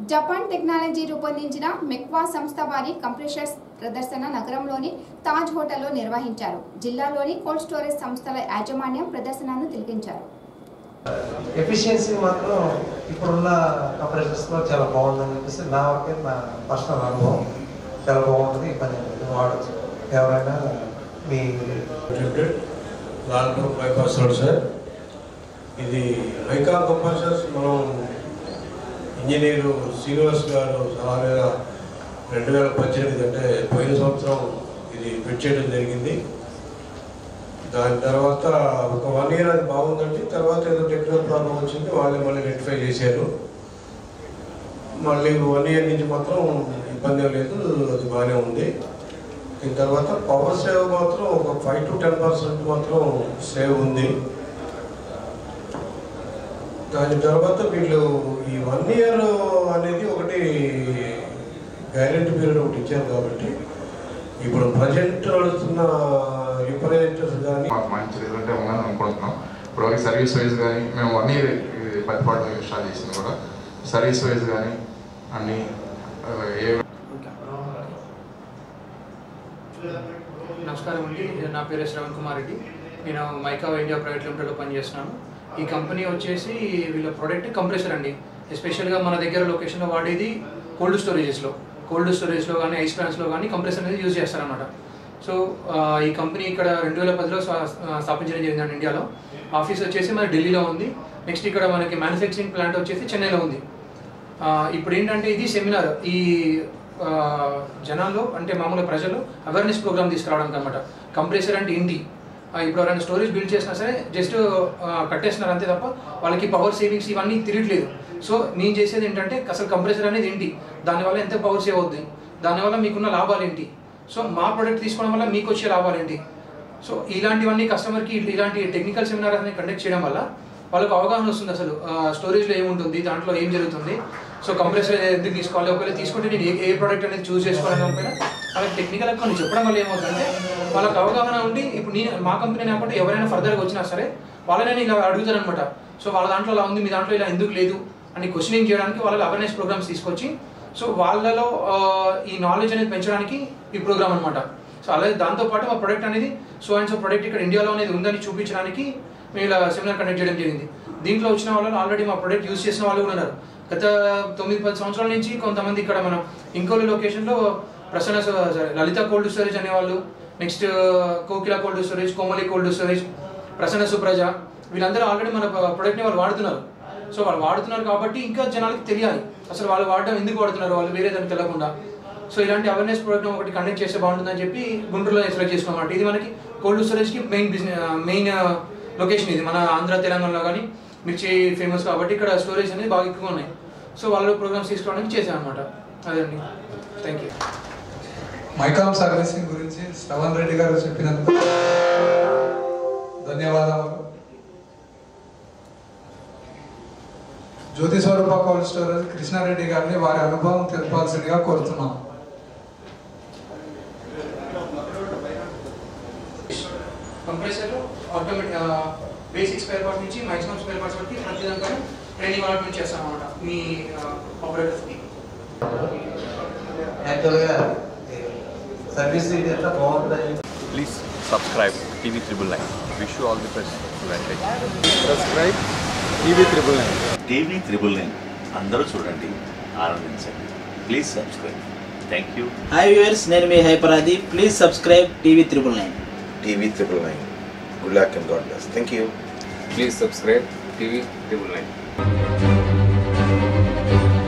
Japan technology రూపొందించిన మెక్వా సంస్థ వారి కంప్రెషర్స్ ప్రదర్శన నగరంలోని తాజ్ హోటల్లో నిర్వహించారు. జిల్లాలోని కోల్డ్ స్టోరేజ్ సంస్థల యాజమాన్యం ప్రదర్శనను తిలకించారు. ఎఫిషియన్సీ మాత్రం ఇప్పుడున్న కంప్రెషర్స్ లో చాలా బాగుందని చెప్పేసి నా వరకే నా పర్సనల్ అనుభవం చాలా బాగుంటుంది. ఇబ్బంది వాడచ్చు ఎవరైనా మీ దాంట్లో 5% సార్. ఇది మైకా కంప్రెషర్స్ మనం ఇంజనీరు శ్రీనివాస్ గారు సలహా 2018 అంటే పోయిన సంవత్సరం ఇది ఫిట్ చేయడం జరిగింది. దాని తర్వాత ఒక 1 year అది బాగుందండి. తర్వాత ఏదో టెక్నికల్ ప్రాబ్లం వచ్చింది, వాళ్ళే మళ్ళీ రెక్టిఫై చేశారు. మళ్ళీ 1 year నుంచి మాత్రం ఇబ్బంది లేదు, అది బాగానే ఉంది. దీని తర్వాత పవర్ సేవ్ మాత్రం ఒక 5 to 10% మాత్రం సేవ్ ఉంది. దాని తర్వాత వీళ్ళు ఈ 1 year అనేది ఒకటి గ్యారెంటీ పీరియడ్ ఒకటి ఇచ్చారు కాబట్టి ఇప్పుడు ప్రజెంట్ నడుస్తున్న రిప్రజెంటేటివ్స్ కానీ మంచి రిజల్ట్ ఉందని అనుకుంటున్నాం. ఇప్పుడు సర్వీస్ వైజ్ కానీ మేము 1 year 10 పాటలు ఇన్స్టాల్ చేసింది కూడా సర్వీస్ వైజ్ కానీ అన్ని నమస్కారం అండి. నా పేరు శ్రవణ్ కుమార్ రెడ్డి. నేను మైకా ఇండియా ప్రైవేట్ లిమిటెడ్లో పనిచేస్తున్నాను. ఈ కంపెనీ వచ్చేసి వీళ్ళ ప్రోడక్ట్ కంప్రెసర్ అండి. ఎస్పెషల్గా మన దగ్గర లొకేషన్లో వాడేది కోల్డ్ స్టోరేజ్లో కానీ ఐస్ ప్లాంట్స్లో కానీ కంప్రెసర్ అనేది యూజ్ చేస్తారనమాట. సో ఈ కంపెనీ ఇక్కడ 2010లో స్థాపించడం జరిగిందండి ఇండియాలో. ఆఫీస్ వచ్చేసి మన ఢిల్లీలో ఉంది. నెక్స్ట్ ఇక్కడ మనకి మ్యానుఫ్యాక్చరింగ్ ప్లాంట్ వచ్చేసి చెన్నైలో ఉంది. ఇప్పుడు ఏంటంటే ఇది సెమినార్ ఈ జనాల్లో అంటే మామూలుగా ప్రజలు అవేర్నెస్ ప్రోగ్రామ్ తీసుకురావడానికి అనమాట. కంప్రెసర్ అంటే ఏంటి, ఇప్పుడు ఎవరైనా స్టోరేజ్ బిల్డ్ చేసినా సరే జస్ట్ కట్టేస్తున్నారు అంతే తప్ప వాళ్ళకి పవర్ సేవింగ్స్ ఇవన్నీ తిరగట్లేదు. సో నేను చేసేది ఏంటంటే అసలు కంప్రెసర్ అనేది ఏంటి, దానివల్ల ఎంత పవర్ సేవ్ అవుతుంది, దానివల్ల మీకున్న లాభాలు ఏంటి, సో మా ప్రోడక్ట్ తీసుకోవడం వల్ల మీకు వచ్చే లాభాలు ఏంటి, సో ఇలాంటివన్నీ కస్టమర్కి ఇలాంటి టెక్నికల్ సెమినార్ అనేది కండక్ట్ చేయడం వల్ల వాళ్ళకు అవగాహన వస్తుంది. అసలు స్టోరేజ్లో ఏముంటుంది, దాంట్లో ఏం జరుగుతుంది, సో కంప్రెసర్ ఎందుకు తీసుకోవాలి, ఒకవేళ తీసుకుంటే నేను ఏ ప్రోడక్ట్ అనేది చూస్ చేసుకోవాలని ఒకవేళ వాళ్ళకి టెక్నికల్ కొన్ని చెప్పడం వల్ల ఏమవుతుందంటే వాళ్ళకి అవగాహన ఉండి ఇప్పుడు మా కంపెనీ కాకుండా ఎవరైనా ఫర్దర్గా వచ్చినా సరే వాళ్ళని ఇలా అడుగుతారనమాట. సో వాళ్ళ దాంట్లో ఇలా ఉంది, మీ దాంట్లో ఇలా ఎందుకు లేదు అని క్వశ్చనింగ్ చేయడానికి వాళ్ళ అవేర్నెస్ ప్రోగ్రామ్స్ తీసుకొచ్చి సో వాళ్ళలో ఈ నాలెడ్జ్ అనేది పెంచడానికి ఈ ప్రోగ్రామ్ అనమాట. సో అలాగే దాంతోపాటు మా ప్రొడక్ట్ అనేది సో అండ్ సో ప్రొడక్ట్ ఇక్కడ ఇండియాలో అనేది ఉందని చూపించడానికి మేము ఇలా సెమినార్ కండక్ట్ చేయడం జరిగింది. దీంట్లో వచ్చిన వాళ్ళు ఆల్రెడీ మా ప్రొడక్ట్ యూజ్ చేసిన వాళ్ళు కూడా ఉన్నారు. గత 9-10 సంవత్సరాల నుంచి కొంతమంది ఇక్కడ మనం ఇంకోలి లొకేషన్లో ప్రసన్న లలిత కోల్డ్ స్టోరేజ్ అనేవాళ్ళు, next Kokila cold storage, Komali cold storage, Prasanna Supraja, వీళ్ళందరూ ఆల్రెడీ మన ప్రొడక్ట్ని వాళ్ళు వాడుతున్నారు. సో వాళ్ళు వాడుతున్నారు కాబట్టి ఇంకా జనాలకి తెలియాలి అసలు వాళ్ళు వాడడం ఎందుకు వాడుతున్నారు, వాళ్ళు వేరే దానికి తెలియకుండా. సో ఇలాంటి అవేర్నెస్ ప్రోగ్రామ్ ఒకటి కండక్ట్ చేస్తే బాగుంటుందని చెప్పి గుంటూరులో సెలెక్ట్ చేసుకున్నమాట. ఇది మనకి కోల్డ్ స్టోరేజ్కి మెయిన్ లొకేషన్. ఇది మన ఆంధ్ర తెలంగాణలో కానీ మిర్చి ఫేమస్ కాబట్టి ఇక్కడ స్టోరేజ్ అనేది బాగా ఎక్కువ ఉన్నాయి. సో వాళ్ళు ప్రోగ్రామ్స్ తీసుకోవడానికి చేశాను అనమాట. అదండి, థ్యాంక్ యూ. మైకామ్ సర్వీసింగ్ గురించి శ్రవణ్ రెడ్డి గారు చెప్పినందుకు ధన్యవాదాలు. జ్యోతి స్వరూప కోల్డ్ స్టోరేజ్ కృష్ణారెడ్డి గారిని వారి అనుభవం తెలపాల్సిందిగా కోరుతున్నాం. కంప్రెసర్లో ఆటోమేటిక్ బేసిక్ స్పేర్ పార్ట్స్ నుంచి మ్యాక్సిమం స్పేర్ పార్ట్స్ వరకు ప్రతి దాంట్లో ట్రైనింగ్ అలాట్మెంట్ చేస్తాం అనమాట మీ ఆపరేటర్స్కి. యాక్చువల్గా సర్వీస్ ఎంత బాగుంటుంది. Please subscribe TV Triple Nine. Wish you all the best. Subscribe TV Triple Nine. TV Triple Nine. అందరూ చూడండి, ఆనందించండి. Please subscribe. Thank you. Hi viewers, నేను మీ హైపరాది. Please subscribe TV Triple Nine. TV Triple Nine. Good luck and God bless. Thank you. Please subscribe TV Triple Nine.